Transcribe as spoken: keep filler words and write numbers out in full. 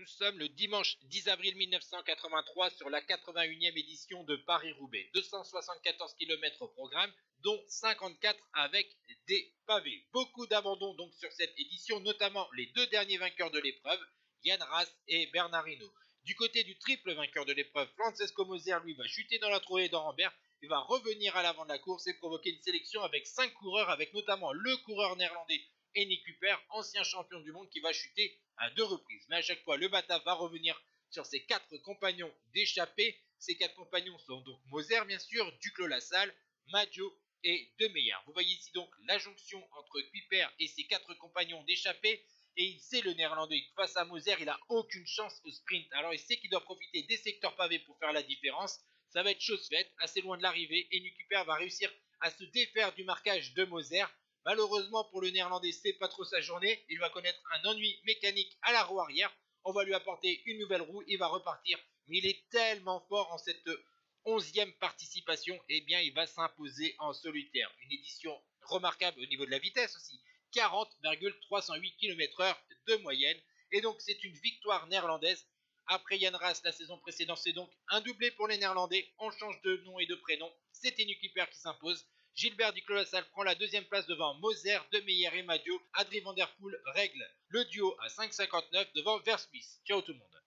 Nous sommes le dimanche dix avril mille neuf cent quatre-vingt-trois sur la quatre-vingt-unième édition de Paris-Roubaix. deux cent soixante-quatorze kilomètres au programme, dont cinquante-quatre avec des pavés. Beaucoup d'abandons donc sur cette édition, notamment les deux derniers vainqueurs de l'épreuve, Yann Ras et Bernard Hinault. Du côté du triple vainqueur de l'épreuve, Francesco Moser, lui, va chuter dans la trouée d'Orambert. Il va revenir à l'avant de la course et provoquer une sélection avec cinq coureurs, avec notamment le coureur néerlandais Hennie Kuper, ancien champion du monde, qui va chuter à deux reprises. Mais à chaque fois, le Batav va revenir sur ses quatre compagnons d'échappée. Ces quatre compagnons sont donc Moser, bien sûr, Duclos-Lassalle, Maggio et De Meyer. Vous voyez ici donc la jonction entre Kuper et ses quatre compagnons d'échappée. Et il sait, le néerlandais, face à Moser, il n'a aucune chance au sprint. Alors il sait qu'il doit profiter des secteurs pavés pour faire la différence. Ça va être chose faite, assez loin de l'arrivée. Et Hennie Kuper va réussir à se défaire du marquage de Moser. Malheureusement pour le néerlandais, c'est pas trop sa journée. Il va connaître un ennui mécanique à la roue arrière. On va lui apporter une nouvelle roue, il va repartir. Mais il est tellement fort en cette onzième participation, eh bien il va s'imposer en solitaire. Une édition remarquable au niveau de la vitesse aussi. quarante virgule trois cent huit kilomètres heure de moyenne. Et donc c'est une victoire néerlandaise. Après Yann Ras la saison précédente, c'est donc un doublé pour les Néerlandais. On change de nom et de prénom. C'est Hennie Kuper qui s'impose. Gilbert Duclos-Lassalle prend la deuxième place devant Moser, De Meyer et Maggio. Adrie van der Poel règle le duo à cinq virgule cinquante-neuf devant Versluis. Ciao tout le monde.